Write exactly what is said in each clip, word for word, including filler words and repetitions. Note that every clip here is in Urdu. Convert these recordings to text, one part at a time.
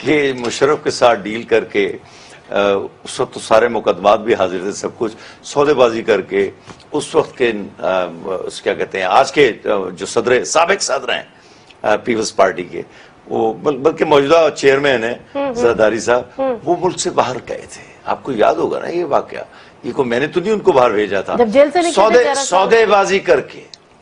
کہ مشرف کے ساتھ ڈیل کر کے اس وقت تو سارے مقدمات بھی حاضر تھے، سب کچھ سودے بازی کر کے اس وقت کے اس کیا کہتے ہیں آج کے جو صدر سابق صدر ہیں پیپلز پارٹی کے، وہ بلکہ موجودہ چیئرمین ہیں زرداری صاحب، وہ ملک سے باہر گئے تھے. آپ کو یاد ہوگا نا یہ واقعہ، یہ کو میں نے تو نہیں ان کو باہر بھیجا تھا، سودے سودے بازی کر کے.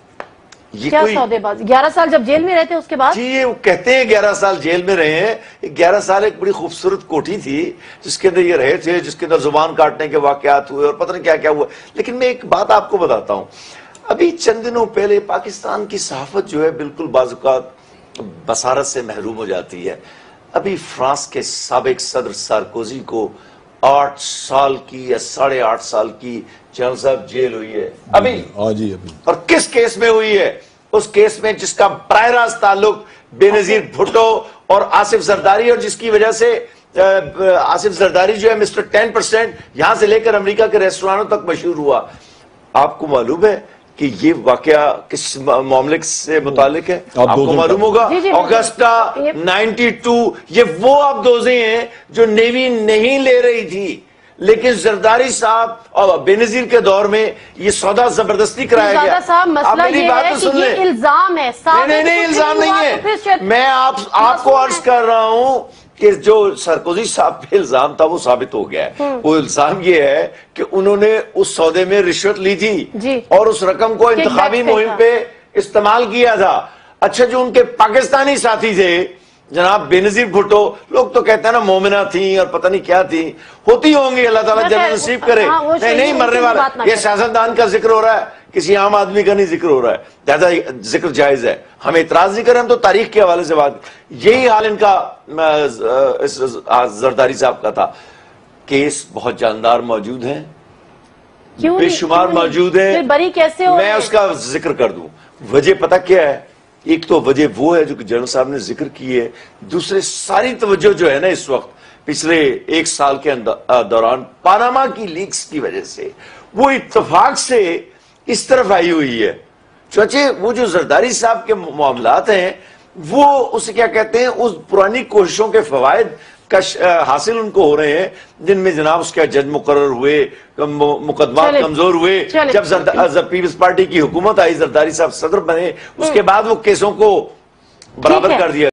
کیا سودے بازی؟ گیارہ سال جب جیل میں رہتے اس کے بعد؟ جی یہ وہ کہتے ہیں گیارہ سال جیل میں رہے ہیں. گیارہ سال ایک بڑی خوبصورت کوٹھی تھی جس کے اندر یہ رہے تھے، جس کے اندر زبان کاٹنے کے واقعات ہوئے اور پتہ نہیں کیا کیا ہوا. لیکن میں ایک بات آپ کو بتاتا ہوں، ابھی چند دنوں پہلے پاکستان کی صحافت جو ہے بالکل بعض اوقات بصارت سے محروم ہو جاتی ہے. ابھی فرانس کے سابق صدر سارکوزی کو آٹھ سال کی یا ساڑھے آٹھ سال کی جنرل صاحب جیل ہوئی ہے ابھی. اور کس کیس میں ہوئی ہے؟ اس کیس میں جس کا براہ راست تعلق بے نظیر بھٹو اور آصف زرداری، اور جس کی وجہ سے آصف زرداری جو ہے مسٹر ٹین پرسنٹ یہاں سے لے کر امریکہ کے ریسٹورانوں تک مشہور ہوا. آپ کو معلوم ہے کہ یہ واقعہ کس معاملے سے متعلق ہے؟ آپ کو معلوم ہوگا اگسٹا نائنٹی ٹو. یہ وہ ابدوزیں ہیں جو نیوی نہیں لے رہی تھی، لیکن زرداری صاحب اور بے نظیر کے دور میں یہ سودا زبردستی کرایا گیا. صاحب مسئلہ یہ ہے کہ یہ الزام ہے. نہیں نہیں الزام نہیں ہے، میں آپ آپ کو عرض کر رہا ہوں کہ جو سارکوزی صاحب پہ الزام تھا وہ ثابت ہو گیا ہے. وہ الزام یہ ہے کہ انہوں نے اس سودے میں رشوت لی تھی اور اس رقم کو انتخابی مہم پہ استعمال کیا تھا. اچھا جو ان کے پاکستانی ساتھی تھے جناب بے نظیر بھٹو، لوگ تو کہتے ہیں نا مومنہ تھیں اور پتہ نہیں کیا تھیں، ہوتی ہوں گی، اللہ تعالیٰ جنت نصیب کرے. نہیں نہیں مرنے والا، یہ سیاستدان کا ذکر ہو رہا ہے، کسی عام آدمی کا نہیں ذکر ہو رہا ہے، زیادہ ذکر جائز ہے. ہمیں اعتراض نہیں کریں، ہم تو تاریخ کے حوالے سے بات. یہی حال ان کا زرداری صاحب کا تھا. کیس بہت جاندار موجود ہیں، بے شمار موجود ہیں. میں اس کا ذکر کر دوں. وجہ پتہ کیا ہے؟ ایک تو وجہ وہ ہے جو کہ جنرل صاحب نے ذکر کی ہے، دوسرے ساری توجہ جو ہے نا اس وقت پچھلے ایک سال کے دوران پاناما کی لیکس کی وجہ سے وہ اتفاق سے اس طرف آئی ہوئی ہے. چونچہ وہ جو زرداری صاحب کے معاملات ہیں وہ اسے کیا کہتے ہیں، اس پرانی کوششوں کے فوائد حاصل ان کو ہو رہے ہیں جن میں جناب اس کے جج مقرر ہوئے، مقدمات کمزور ہوئے. جب پیپلز پارٹی کی حکومت آئی، زرداری صاحب صدر بنے، اس کے بعد وہ کیسوں کو برابر کر دیا.